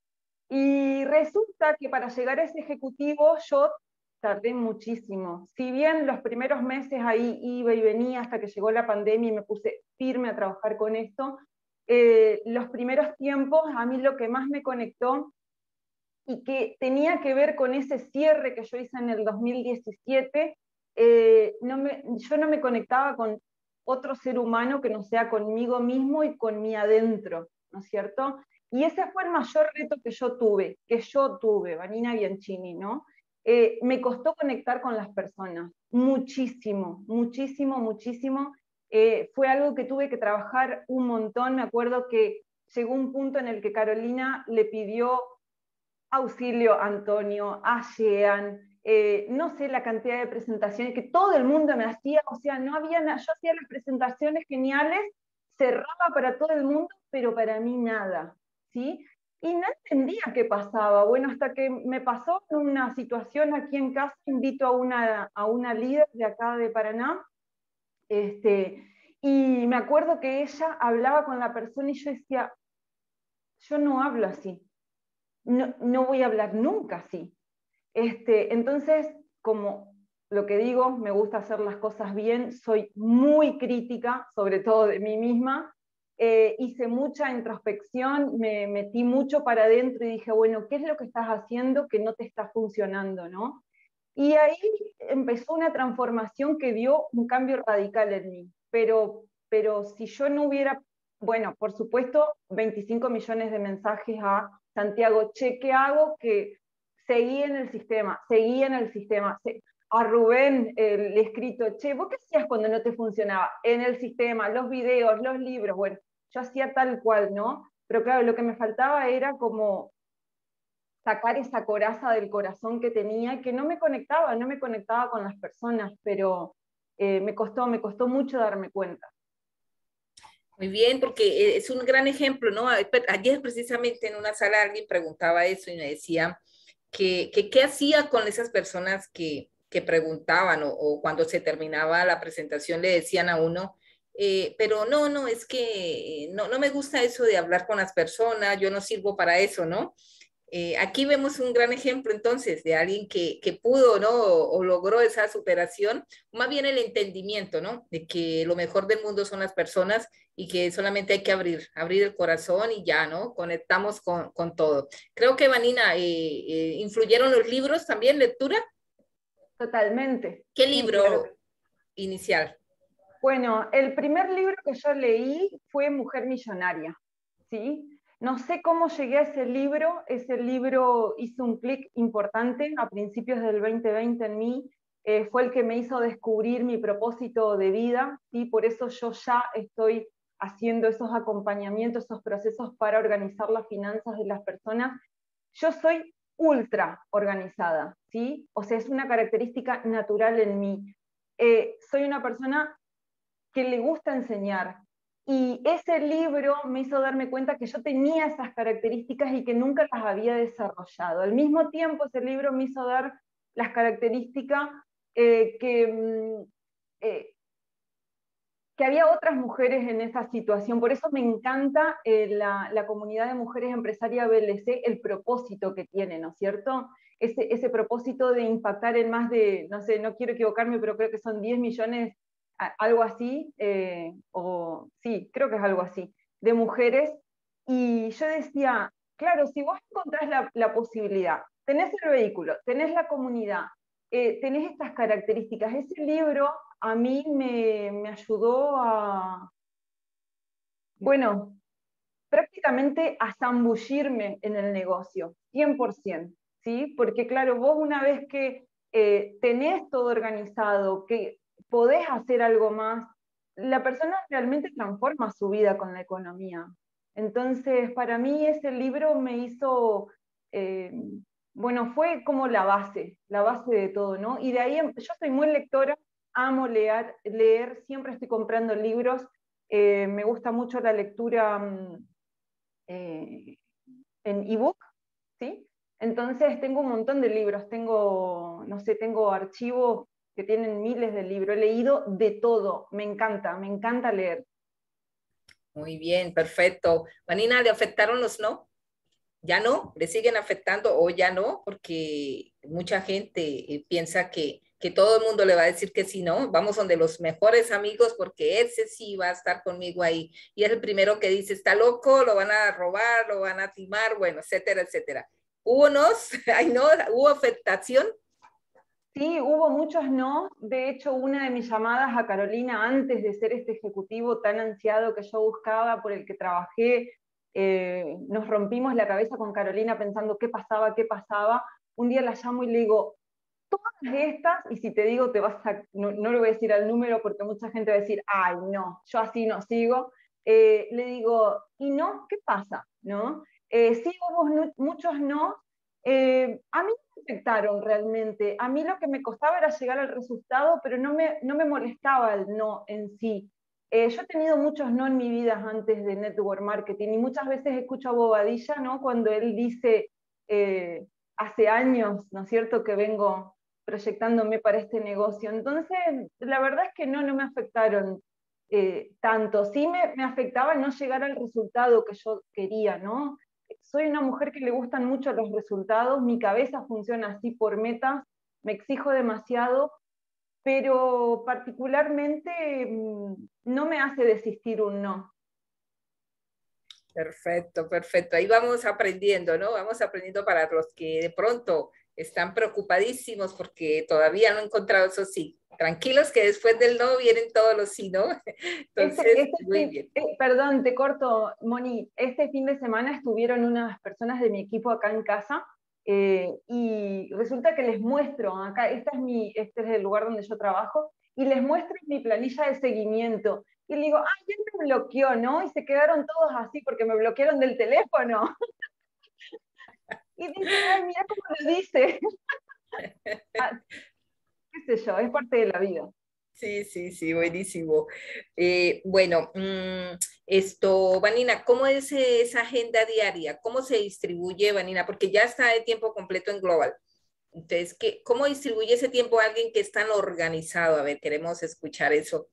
Y resulta que para llegar a ese ejecutivo yo tardé muchísimo. Si bien los primeros meses ahí iba y venía hasta que llegó la pandemia y me puse firme a trabajar con esto, eh, los primeros tiempos a mí lo que más me conectó y que tenía que ver con ese cierre que yo hice en el dos mil diecisiete, eh, no me, yo no me conectaba con otro ser humano que no sea conmigo mismo y con mi adentro, ¿no es cierto? Y ese fue el mayor reto que yo tuve, que yo tuve, Vanina Bianchini, ¿no? Eh, me costó conectar con las personas, muchísimo, muchísimo, muchísimo. Eh, fue algo que tuve que trabajar un montón. Me acuerdo que llegó un punto en el que Carolina le pidió auxilio a Antonio, a Jean, eh, no sé la cantidad de presentaciones que todo el mundo me hacía, o sea, no había nada, yo hacía las presentaciones geniales, cerraba para todo el mundo, pero para mí nada, ¿sí? Y no entendía qué pasaba. Bueno, hasta que me pasó una situación aquí en casa, invito a una, a una líder de acá de Paraná, este, y me acuerdo que ella hablaba con la persona y yo decía, yo no hablo así, no, no voy a hablar nunca así. Este, entonces, como lo que digo, me gusta hacer las cosas bien, soy muy crítica, sobre todo de mí misma, eh, hice mucha introspección, me metí mucho para adentro y dije, bueno, ¿qué es lo que estás haciendo que no te está funcionando, no? Y ahí empezó una transformación que dio un cambio radical en mí, pero pero si yo no hubiera, bueno, por supuesto, veinticinco millones de mensajes a Santiago, che, ¿qué hago? Que seguí en el sistema, seguí en el sistema. A Rubén eh, le he escrito, che, ¿vos qué hacías cuando no te funcionaba? En el sistema, los videos, los libros, bueno, yo hacía tal cual, ¿no? Pero claro, lo que me faltaba era como sacar esa coraza del corazón que tenía, que no me conectaba, no me conectaba con las personas, pero eh, me costó, me costó mucho darme cuenta. Muy bien, porque es un gran ejemplo, ¿no? Ayer precisamente en una sala alguien preguntaba eso y me decía que, que qué hacía con esas personas que, que preguntaban o, o, cuando se terminaba la presentación le decían a uno, eh, pero no, no, es que no, no me gusta eso de hablar con las personas, yo no sirvo para eso, ¿no? Eh, aquí vemos un gran ejemplo entonces de alguien que, que pudo, ¿no? O, o, logró esa superación, más bien el entendimiento, ¿no? De que lo mejor del mundo son las personas y que solamente hay que abrir, abrir el corazón y ya, ¿no? Conectamos con, con todo. Creo que, Vanina, eh, eh, ¿influyeron los libros también, lectura? Totalmente. ¿Qué Sí, claro. libro inicial? Bueno, el primer libro que yo leí fue Mujer Millonaria, ¿sí? No sé cómo llegué a ese libro, ese libro hizo un clic importante a principios del veinte veinte en mí, eh, fue el que me hizo descubrir mi propósito de vida, ¿sí? Por eso yo ya estoy haciendo esos acompañamientos, esos procesos para organizar las finanzas de las personas. Yo soy ultra organizada, ¿sí? O sea, es una característica natural en mí. Eh, soy una persona que le gusta enseñar. Y ese libro me hizo darme cuenta que yo tenía esas características y que nunca las había desarrollado. Al mismo tiempo, ese libro me hizo dar las características eh, que, eh, que había otras mujeres en esa situación. Por eso me encanta eh, la, la comunidad de mujeres empresarias B L C, el propósito que tiene, ¿no es cierto? Ese, ese propósito de impactar en más de, no sé, no quiero equivocarme, pero creo que son diez millones, algo así, eh, o sí, creo que es algo así, de mujeres. Y yo decía, claro, si vos encontrás la, la posibilidad, tenés el vehículo, tenés la comunidad, eh, tenés estas características, ese libro a mí me, me ayudó a, bueno, prácticamente a zambullirme en el negocio, cien por ciento, ¿sí? Porque claro, vos una vez que eh, tenés todo organizado, que podés hacer algo más, la persona realmente transforma su vida con la economía. Entonces, para mí ese libro me hizo, eh, bueno, fue como la base, la base de todo, ¿no? Y de ahí, yo soy muy lectora, amo leer, leer siempre estoy comprando libros, eh, me gusta mucho la lectura eh, en ebook, ¿sí? Entonces tengo un montón de libros, tengo, no sé, tengo archivos que tienen miles de libros, he leído de todo, me encanta, me encanta leer. Muy bien, perfecto. Vanina, ¿le afectaron los no? ¿Ya no? ¿Le siguen afectando o ya no? Porque mucha gente eh, piensa que, que todo el mundo le va a decir que sí, no. Vamos donde los mejores amigos porque ese sí va a estar conmigo ahí. Y es el primero que dice, está loco, lo van a robar, lo van a timar, bueno, etcétera, etcétera. ¿Hubo nos? Ay, no, ¿hubo afectación? Sí, hubo muchos no. De hecho, una de mis llamadas a Carolina antes de ser este ejecutivo tan ansiado que yo buscaba, por el que trabajé, eh, nos rompimos la cabeza con Carolina pensando qué pasaba, qué pasaba. Un día la llamo y le digo, todas estas, y si te digo, te vas a, no, no le voy a decir al número porque mucha gente va a decir, ay, no, yo así no sigo. Eh, le digo, ¿y no? ¿Qué pasa? ¿No? Eh, sí hubo no, muchos no. Eh, a mí me afectaron realmente. A mí lo que me costaba era llegar al resultado, pero no me, no me molestaba el no en sí. Eh, yo he tenido muchos no en mi vida antes de network marketing y muchas veces escucho a Bobadilla, ¿no? Cuando él dice, eh, hace años, ¿no es cierto?, que vengo proyectándome para este negocio. Entonces, la verdad es que no, no me afectaron eh, tanto. Sí me, me afectaba no llegar al resultado que yo quería, ¿no? Soy una mujer que le gustan mucho los resultados, mi cabeza funciona así por metas, me exijo demasiado, pero particularmente mmm, no me hace desistir un no. Perfecto, perfecto. Ahí vamos aprendiendo, ¿no? Vamos aprendiendo para los que de pronto Están preocupadísimos porque todavía no han encontrado eso sí. Tranquilos que después del no vienen todos los sí, ¿no? Este, Entonces, este muy fin- bien. eh, perdón, te corto, Moni. Este fin de semana estuvieron unas personas de mi equipo acá en casa eh, y resulta que les muestro, acá, esta es mi, este es el lugar donde yo trabajo, y les muestro mi planilla de seguimiento. Y le digo, ay, él me bloqueó, ¿no? Y se quedaron todos así porque me bloquearon del teléfono. Y dicen, ay, mira cómo lo dice. Ah, qué sé yo, es parte de la vida. Sí, sí, sí, buenísimo. Eh, bueno, mm, esto, Vanina, ¿cómo es eh, esa agenda diaria? ¿Cómo se distribuye, Vanina? Porque ya está de tiempo completo en Global. Entonces, ¿qué, cómo distribuye ese tiempo a alguien que es tan organizado? A ver, queremos escuchar eso.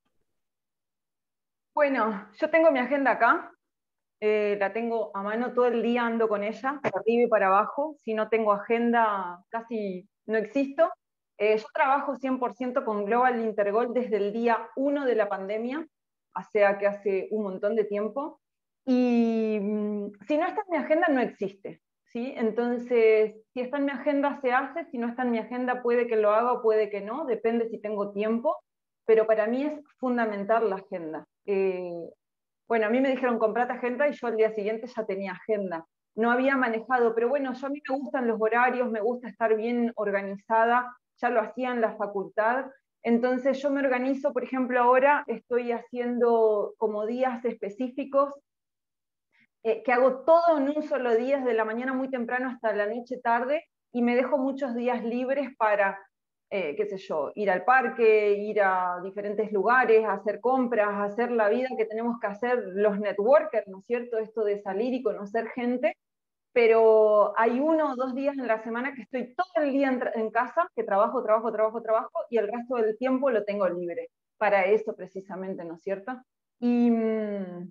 Bueno, yo tengo mi agenda acá, eh, la tengo a mano todo el día, ando con ella, para arriba y para abajo. Si no tengo agenda, casi no existo. Eh, yo trabajo cien por ciento con Global Intergol desde el día uno de la pandemia, o sea que hace un montón de tiempo. Y mm, si no está en mi agenda, no existe. ¿Sí? Entonces, si está en mi agenda, se hace. Si no está en mi agenda, puede que lo haga o puede que no, depende si tengo tiempo. Pero para mí es fundamental la agenda. Eh, bueno, a mí me dijeron comprate agenda y yo al día siguiente ya tenía agenda. No había manejado, pero bueno, yo a mí me gustan los horarios, me gusta estar bien organizada, ya lo hacía en la facultad. Entonces yo me organizo, por ejemplo, ahora estoy haciendo como días específicos, eh, que hago todo en un solo día, desde la mañana muy temprano hasta la noche tarde, y me dejo muchos días libres para, eh, qué sé yo, ir al parque, ir a diferentes lugares, hacer compras, hacer la vida que tenemos que hacer los networkers, ¿no es cierto? Esto de salir y conocer gente, pero hay uno o dos días en la semana que estoy todo el día en, en casa, que trabajo, trabajo, trabajo, trabajo, y el resto del tiempo lo tengo libre, para eso precisamente, ¿no es cierto? Y... Mmm,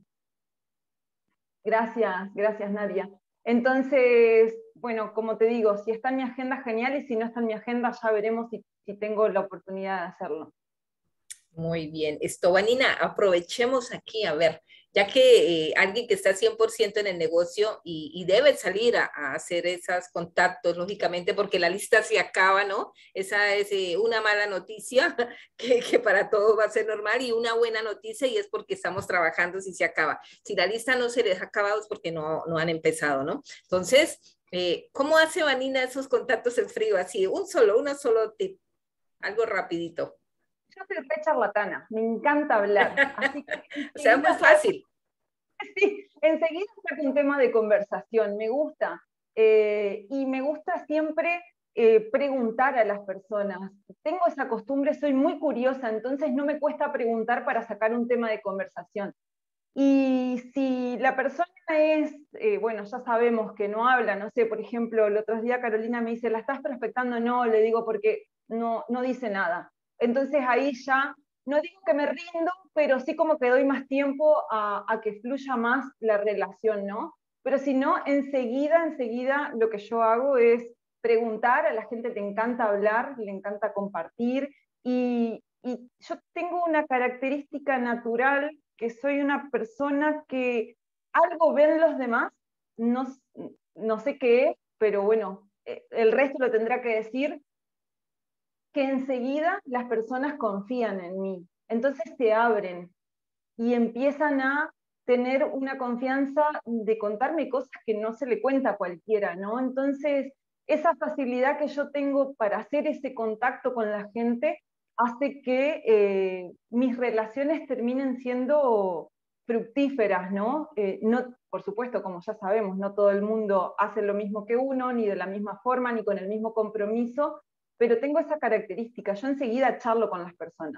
Gracias, gracias Nadia. Entonces, bueno, como te digo, si está en mi agenda, genial, y si no está en mi agenda, ya veremos si, si tengo la oportunidad de hacerlo. Muy bien. Esto, Vanina, aprovechemos aquí, a ver, ya que eh, alguien que está cien por ciento en el negocio y, y debe salir a, a, hacer esos contactos, lógicamente, porque la lista se acaba, ¿no? Esa es eh, una mala noticia, que, que para todos va a ser normal, y una buena noticia, y es porque estamos trabajando si se acaba. Si la lista no se les ha acabado es porque no, no han empezado, ¿no? Entonces, eh, ¿cómo hace Vanina esos contactos en frío? Así, un solo, una solo tip, algo rapidito. Yo soy re charlatana, me encanta hablar, así que O sea, es muy enseguida saco, fácil. sí, enseguida saco un tema de conversación, me gusta. Eh, y me gusta siempre eh, preguntar a las personas. Tengo esa costumbre, soy muy curiosa, entonces no me cuesta preguntar para sacar un tema de conversación. Y si la persona es, eh, bueno, ya sabemos que no habla, no sé, por ejemplo, el otro día Carolina me dice, ¿la estás prospectando? No, le digo porque no, no dice nada. Entonces ahí ya, no digo que me rindo, pero sí como que doy más tiempo a, a que fluya más la relación, ¿no? Pero si no, enseguida, enseguida lo que yo hago es preguntar, a la gente le encanta hablar, le encanta compartir, y, y yo tengo una característica natural, que soy una persona que algo ven los demás, no, no sé qué es, pero bueno, el resto lo tendrá que decir, que enseguida las personas confían en mí, entonces se abren y empiezan a tener una confianza de contarme cosas que no se le cuenta a cualquiera, ¿no? Entonces, esa facilidad que yo tengo para hacer ese contacto con la gente hace que eh, mis relaciones terminen siendo fructíferas, ¿no? Eh, no, por supuesto, como ya sabemos, no todo el mundo hace lo mismo que uno, ni de la misma forma, ni con el mismo compromiso, pero tengo esa característica, yo enseguida charlo con las personas.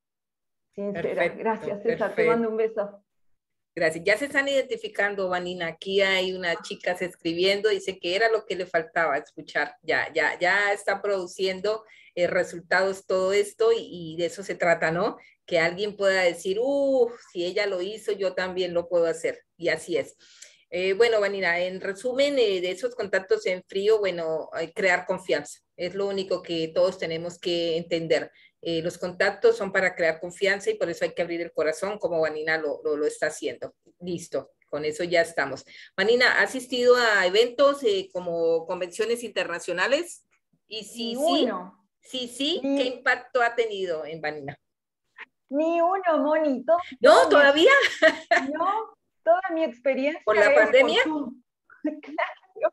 Sincera. Perfecto, Gracias, César. Te mando perfecto. un beso. Gracias. Ya se están identificando, Vanina. Aquí hay una chica escribiendo, dice que era lo que le faltaba escuchar. Ya, ya, ya está produciendo eh, resultados todo esto y, y de eso se trata, ¿no? Que alguien pueda decir, uff, si ella lo hizo, yo también lo puedo hacer. Y así es. Eh, bueno, Vanina, en resumen eh, de esos contactos en frío, bueno, hay crear confianza. Es lo único que todos tenemos que entender. Eh, los contactos son para crear confianza y por eso hay que abrir el corazón como Vanina lo, lo, lo está haciendo. Listo. con eso ya estamos. Vanina, ¿ha asistido a eventos eh, como convenciones internacionales? Y Ni sí, sí, uno, sí, sí, ¿qué ni, impacto ha tenido en Vanina? ni uno, Moni, to- toda No, mi, ex- todavía, no, toda mi por experiencia la es por pandemia. Zoom. Claro,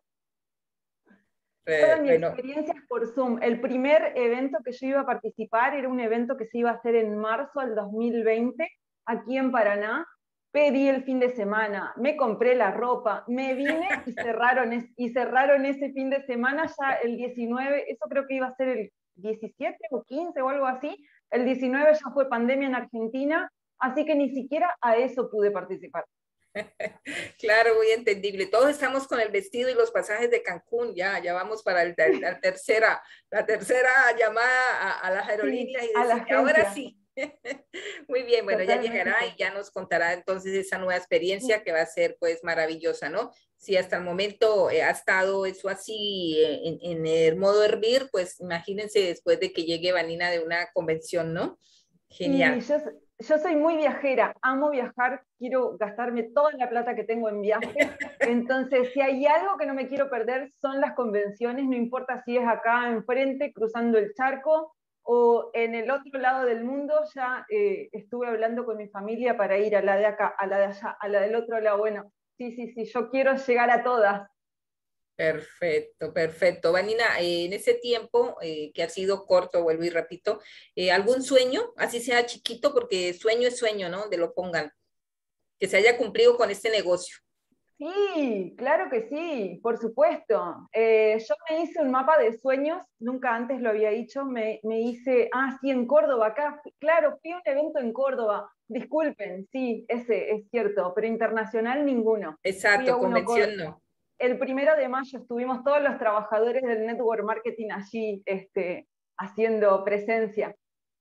toda Eh, mi bueno, experiencia es por Zoom. El primer evento que yo iba a participar era un evento que se iba a hacer en marzo del dos mil veinte, aquí en Paraná. Pedí el fin de semana, me compré la ropa, me vine y cerraron, es, y cerraron ese fin de semana ya el diecinueve, eso creo que iba a ser el diecisiete o quince o algo así. El diecinueve ya fue pandemia en Argentina, así que ni siquiera a eso pude participar. claro, muy entendible. Todos estamos con el vestido y los pasajes de Cancún, ya, ya vamos para el, ter- la tercera, la tercera llamada a, a las Sí, aerolíneas y a la decir, ahora agencia, sí. Muy bien, bueno, ya llegará y totalmente. ya nos contará entonces esa nueva experiencia que va a ser pues maravillosa, ¿no? Si hasta el momento eh, ha estado eso así eh, en, en el modo hervir, pues imagínense después de que llegue Vanina de una convención, ¿no? Sí, Genial. yo, yo soy muy viajera, amo viajar, quiero gastarme toda la plata que tengo en viajes. Entonces, si hay algo que no me quiero perder son las convenciones, no importa si es acá enfrente, cruzando el charco, o en el otro lado del mundo. Ya eh, estuve hablando con mi familia para ir a la de acá, a la de allá, a la del otro lado. Bueno, sí, sí, sí, yo quiero llegar a todas. Perfecto, perfecto. Vanina, eh, en ese tiempo eh, que ha sido corto, vuelvo y repito, eh, ¿algún sueño, así sea chiquito, porque sueño es sueño, ¿no? De lo pongan, que se haya cumplido con este negocio? Sí, claro que sí, por supuesto. Eh, yo me hice un mapa de sueños, nunca antes lo había hecho, me, me hice, ah, sí, en Córdoba, acá, claro, fui a un evento en Córdoba, disculpen, sí, ese es cierto, pero internacional ninguno. Fui a Exacto, uno, convención Cor- no. el primero de mayo estuvimos todos los trabajadores del network marketing allí, este, haciendo presencia.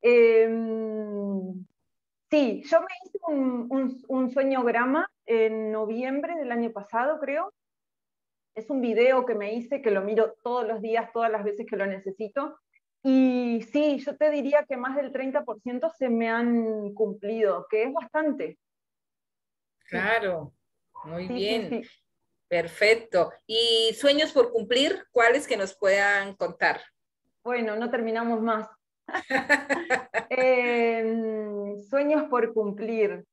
Em, Sí, yo me hice un, un, un sueñograma en noviembre del año pasado, creo. Es un video que me hice, que lo miro todos los días, todas las veces que lo necesito. Y sí, yo te diría que más del treinta por ciento se me han cumplido, que es bastante. Sí, Claro, muy sí, sí, bien, sí. perfecto. ¿Y sueños por cumplir? ¿Cuáles que nos puedan contar? Bueno, no terminamos más. Eh, sueños por cumplir.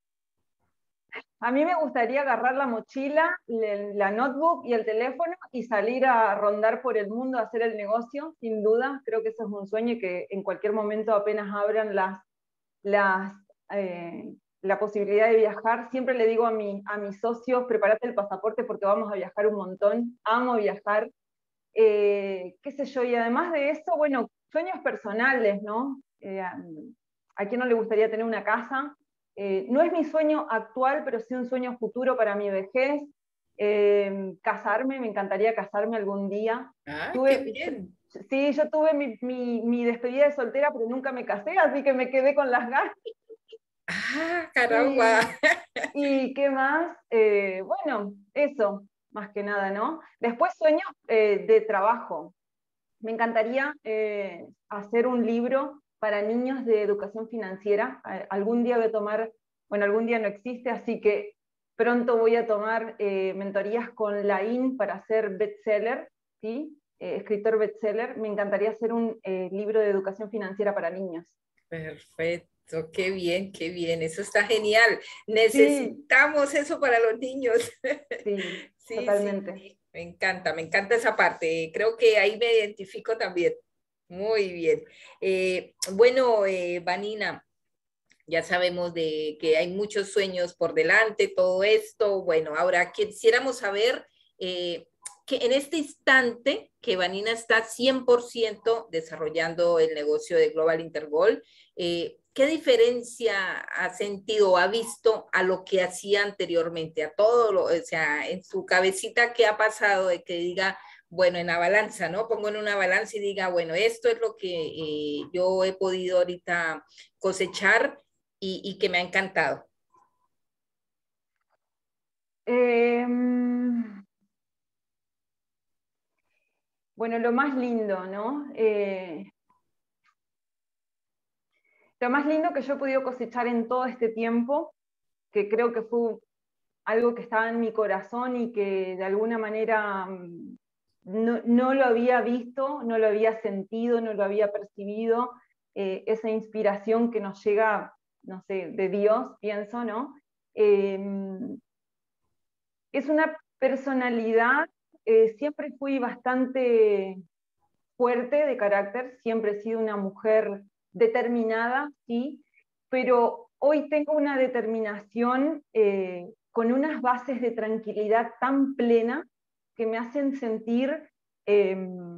A mí me gustaría agarrar la mochila, la notebook y el teléfono y salir a rondar por el mundo a hacer el negocio, sin duda. Creo que eso es un sueño y que en cualquier momento apenas abran las, las, eh, la posibilidad de viajar. Siempre le digo a, mi, a mis socios, prepárate el pasaporte porque vamos a viajar un montón. Amo viajar. Eh, qué sé yo, y además de eso, bueno, sueños personales, ¿no? Eh, a, a quién no le gustaría tener una casa. Eh, no es mi sueño actual, pero sí un sueño futuro para mi vejez. Eh, casarme, me encantaría casarme algún día. Ah, qué Tuve, yo- bien. sí, yo tuve mi, mi, mi despedida de soltera, pero nunca me casé, así que me quedé con las ganas. Ah, caramba. Y, ¿Y qué más? Eh, bueno, eso, más que nada, ¿no? Después sueños eh, de trabajo. Me encantaría eh, hacer un libro para niños de educación financiera. Eh, algún día voy a tomar, bueno, algún día no existe, así que pronto voy a tomar eh, mentorías con la I N para ser bestseller, ¿sí? Eh, escritor bestseller. Me encantaría hacer un eh, libro de educación financiera para niños. Perfecto, qué bien, qué bien. Eso está genial. Sí, Necesitamos eso para los niños. sí, Sí, sí, totalmente. sí. Me encanta, me encanta esa parte. Creo que ahí me identifico también. Muy bien. Eh, bueno, eh, Vanina, ya sabemos de que hay muchos sueños por delante, todo esto. Bueno, ahora quisiéramos saber eh, que en este instante que Vanina está cien por ciento desarrollando el negocio de Global Intergol, eh, ¿qué diferencia ha sentido o ha visto a lo que hacía anteriormente? A todo, lo, o sea, en su cabecita, ¿qué ha pasado de que diga, bueno, en la balanza, ¿no? Pongo en una balanza y diga, bueno, esto es lo que eh, yo he podido ahorita cosechar y, y que me ha encantado. Eh, bueno, lo más lindo, ¿no? Eh, lo más lindo que yo he podido cosechar en todo este tiempo, que creo que fue algo que estaba en mi corazón y que de alguna manera no, no lo había visto, no lo había sentido, no lo había percibido, eh, esa inspiración que nos llega, no sé, de Dios, pienso, ¿no? Eh, es una personalidad, eh, siempre fui bastante fuerte de carácter, siempre he sido una mujer determinada, sí, pero hoy tengo una determinación eh, con unas bases de tranquilidad tan plena que me hacen sentir eh,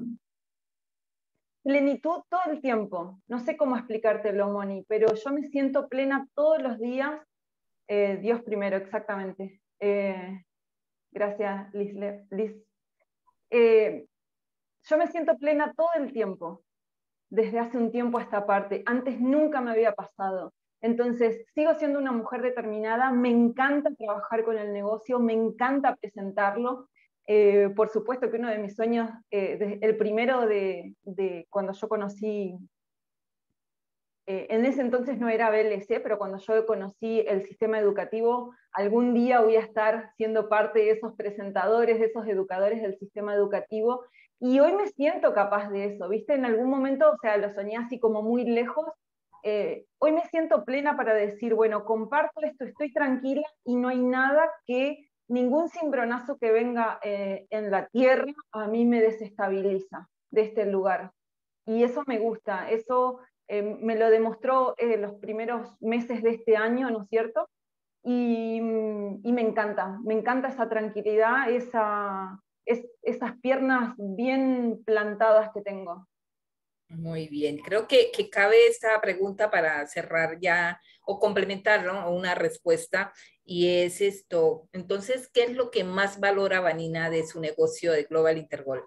plenitud todo el tiempo. No sé cómo explicártelo, Moni, pero yo me siento plena todos los días. Eh, Dios primero, exactamente. Eh, gracias, Liz. Liz. Eh, yo me siento plena todo el tiempo, desde hace un tiempo a esta parte. Antes nunca me había pasado. Entonces, sigo siendo una mujer determinada, me encanta trabajar con el negocio, me encanta presentarlo. Eh, por supuesto que uno de mis sueños, eh, de, el primero de, de cuando yo conocí, eh, en ese entonces no era B L C, pero cuando yo conocí el sistema educativo, algún día voy a estar siendo parte de esos presentadores, de esos educadores del sistema educativo, y hoy me siento capaz de eso, ¿viste? En algún momento, o sea, lo soñé así como muy lejos, eh, hoy me siento plena para decir, bueno, comparto esto, estoy tranquila y no hay nada que, ningún cimbronazo que venga eh, en la tierra a mí me desestabiliza de este lugar. Y eso me gusta, eso eh, me lo demostró eh, los primeros meses de este año, ¿no es cierto? Y, y me encanta, me encanta esa tranquilidad, esa, es, esas piernas bien plantadas que tengo. Muy bien, creo que, que cabe esta pregunta para cerrar ya o complementar, ¿no? Una respuesta y es esto. Entonces, ¿qué es lo que más valora Vanina de su negocio de Global Intergol?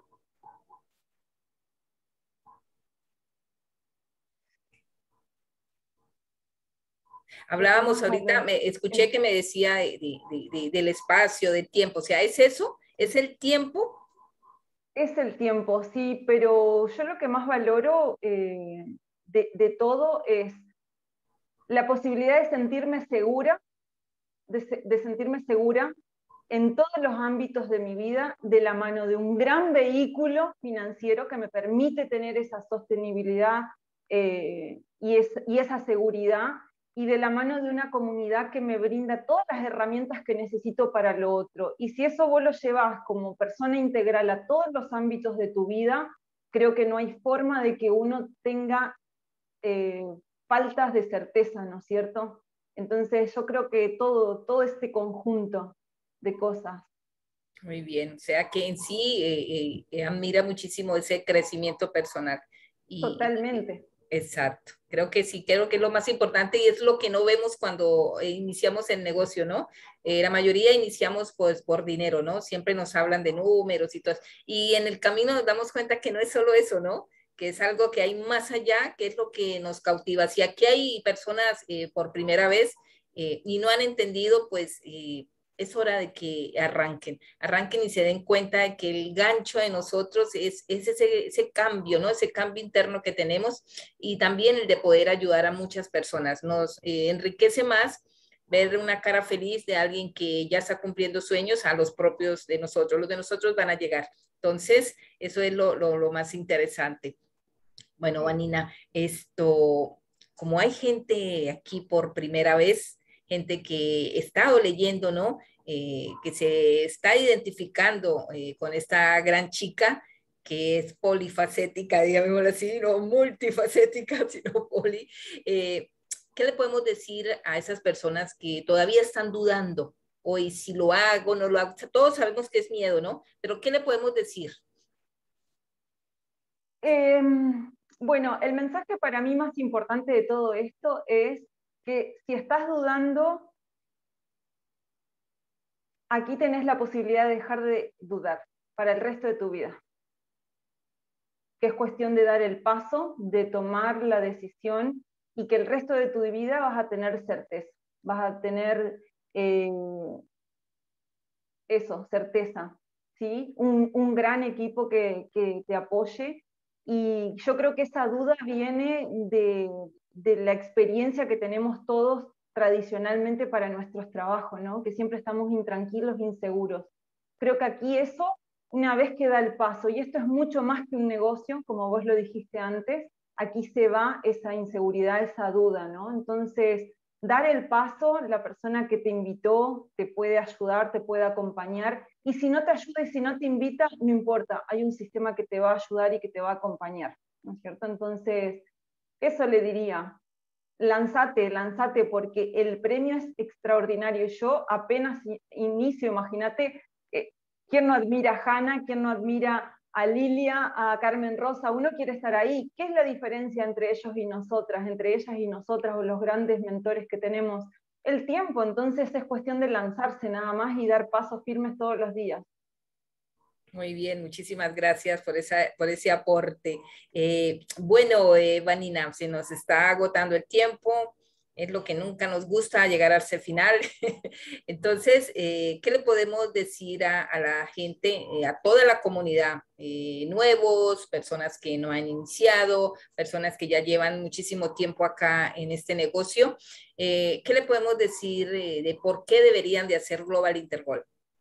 Lo que Hablábamos más ahorita, valoro. me escuché Sí. que me decía de, de, de, del espacio, del tiempo, o sea, ¿es eso? ¿Es el tiempo? Es el tiempo, sí, pero yo lo que más valoro eh, de, de todo es la posibilidad de sentirme segura, de, de sentirme segura en todos los ámbitos de mi vida, de la mano de un gran vehículo financiero que me permite tener esa sostenibilidad eh, y, es, y esa seguridad, y de la mano de una comunidad que me brinda todas las herramientas que necesito para lo otro. Y si eso vos lo llevas como persona integral a todos los ámbitos de tu vida, creo que no hay forma de que uno tenga eh, faltas de certeza, ¿no es cierto? Entonces yo creo que todo, todo este conjunto de cosas. Muy bien, o sea que en sí eh, eh, admira muchísimo ese crecimiento personal. Y, y- Totalmente. exacto, creo que sí, creo que es lo más importante y es lo que no vemos cuando eh, iniciamos el negocio, ¿no? Eh, la mayoría iniciamos pues por dinero, ¿no? Siempre nos hablan de números y todo eso. Y en el camino nos damos cuenta que no es solo eso, ¿no? Que es algo que hay más allá, que es lo que nos cautiva. Si aquí hay personas eh, por primera vez eh, y no han entendido, pues... Eh, es hora de que arranquen, arranquen y se den cuenta de que el gancho de nosotros es, es ese, ese cambio, ¿no? Ese cambio interno que tenemos y también el de poder ayudar a muchas personas. Nos eh, enriquece más ver una cara feliz de alguien que ya está cumpliendo sueños a los propios de nosotros. Los de nosotros van a llegar. Entonces, eso es lo, lo, lo más interesante. Bueno, Vanina, esto, como hay gente aquí por primera vez, gente que he estado leyendo, ¿no? Eh, que se está identificando eh, con esta gran chica que es polifacética, digámoslo así, no multifacética, sino poli. Eh, ¿Qué le podemos decir a esas personas que todavía están dudando? Hoy si lo hago, no lo hago. Todos sabemos que es miedo, ¿no? Pero ¿qué le podemos decir? Eh, bueno, el mensaje para mí más importante de todo esto es que si estás dudando, aquí tenés la posibilidad de dejar de dudar para el resto de tu vida. Que es cuestión de dar el paso, de tomar la decisión y que el resto de tu vida vas a tener certeza, vas a tener eh, eso, certeza, ¿sí? Un, un gran equipo que, que, te apoye y yo creo que esa duda viene de, de la experiencia que tenemos todos tradicionalmente para nuestros trabajos, ¿no? Que siempre estamos intranquilos, inseguros. Creo que aquí eso, una vez que da el paso, y esto es mucho más que un negocio, como vos lo dijiste antes, aquí se va esa inseguridad, esa duda, ¿no? Entonces, dar el paso, la persona que te invitó te puede ayudar, te puede acompañar, y si no te ayuda y si no te invita, no importa, hay un sistema que te va a ayudar y que te va a acompañar, ¿no es cierto? Entonces, eso le diría, lánzate, lánzate, porque el premio es extraordinario. Yo apenas inicio, imagínate, eh, ¿quién no admira a Hanna? ¿Quién no admira a Lilia, a Carmen Rosa? Uno quiere estar ahí. ¿Qué es la diferencia entre ellos y nosotras, entre ellas y nosotras, o los grandes mentores que tenemos? El tiempo. Entonces es cuestión de lanzarse nada más y dar pasos firmes todos los días. Muy bien, muchísimas gracias por, esa, por ese aporte. Eh, bueno, eh, Vanina, se nos está agotando el tiempo, es lo que nunca nos gusta, llegar al final. Entonces, eh, ¿qué le podemos decir a, a la gente, eh, a toda la comunidad, eh, nuevos, personas que no han iniciado, personas que ya llevan muchísimo tiempo acá en este negocio? Eh, ¿Qué le podemos decir eh, de por qué deberían de hacer Global Intergol?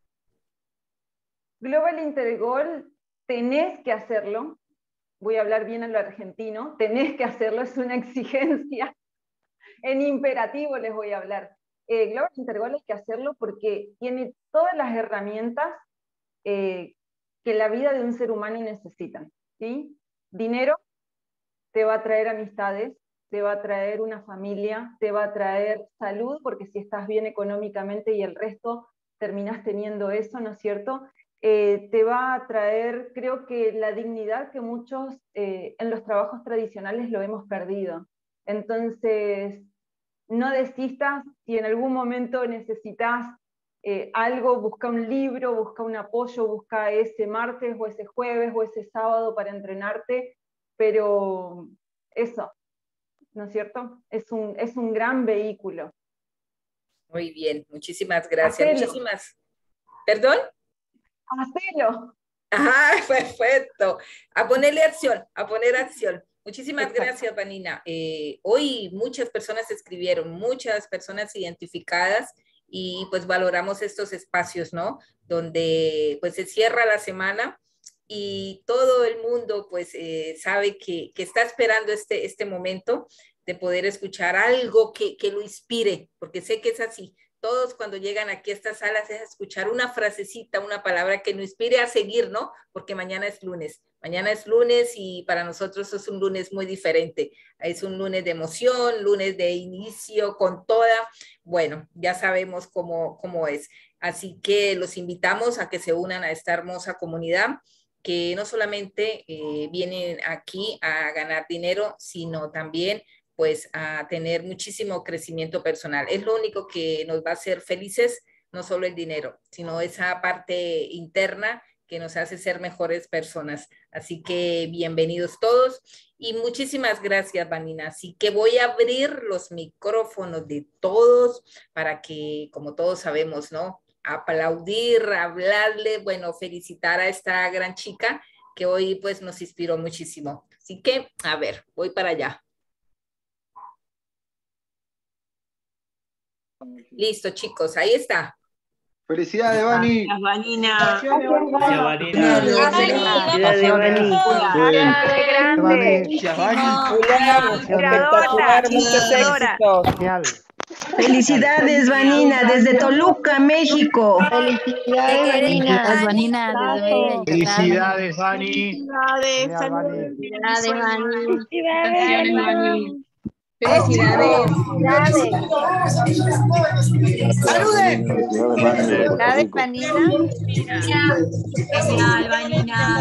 Global Intergol, tenés que hacerlo, voy a hablar bien a lo argentino, tenés que hacerlo, es una exigencia, en imperativo les voy a hablar. Eh, Global Intergol hay que hacerlo porque tiene todas las herramientas eh, que la vida de un ser humano necesita, ¿sí? Dinero te va a traer amistades, te va a traer una familia, te va a traer salud, porque si estás bien económicamente y el resto terminás teniendo eso, ¿no es cierto? Eh, te va a traer, creo que la dignidad que muchos eh, en los trabajos tradicionales lo hemos perdido. Entonces, no desistas, si en algún momento necesitas eh, algo, busca un libro, busca un apoyo, busca ese martes o ese jueves o ese sábado para entrenarte, pero eso, ¿no es cierto? Es un, es un gran vehículo. Muy bien, muchísimas gracias. Hacelo. Muchísimas. ¿Perdón? Hacelo. Ajá, perfecto. A ponerle acción, a poner acción. Muchísimas Exacto. gracias, Vanina. Eh, hoy muchas personas escribieron, muchas personas identificadas y pues valoramos estos espacios, ¿no? Donde pues se cierra la semana y todo el mundo pues eh, sabe que, que está esperando este, este momento de poder escuchar algo que, que lo inspire, porque sé que es así. Todos cuando llegan aquí a estas salas es escuchar una frasecita, una palabra que nos inspire a seguir, ¿no? Porque mañana es lunes. Mañana es lunes y para nosotros es un lunes muy diferente. Es un lunes de emoción, lunes de inicio con toda. Bueno, ya sabemos cómo, cómo es. Así que los invitamos a que se unan a esta hermosa comunidad que no solamente eh, vienen aquí a ganar dinero, sino también pues a tener muchísimo crecimiento personal. Es lo único que nos va a hacer felices, no solo el dinero, sino esa parte interna que nos hace ser mejores personas. Así que bienvenidos todos y muchísimas gracias, Vanina. Así que voy a abrir los micrófonos de todos para que, como todos sabemos, ¿no? Aplaudir, hablarle, bueno, felicitar a esta gran chica que hoy pues nos inspiró muchísimo. Así que, a ver, voy para allá. Listo, chicos, ahí está. Felicidades, Vani. Gracias, Vanina. Gracias, Vanina. Felicidades, Vani. Qué grande. Gracias, Vani. Inspiradora, inspiradora. Genial. Felicidades, Vanina, desde Toluca, México. Felicidades, Vanina. Vanina, Felicidades, Vani. Genial, Vani. Felicidades, Vani. Felicidades, Vani. Felicidades. ¡Saluden! Felicidades, Vanina. Genial, Vanina.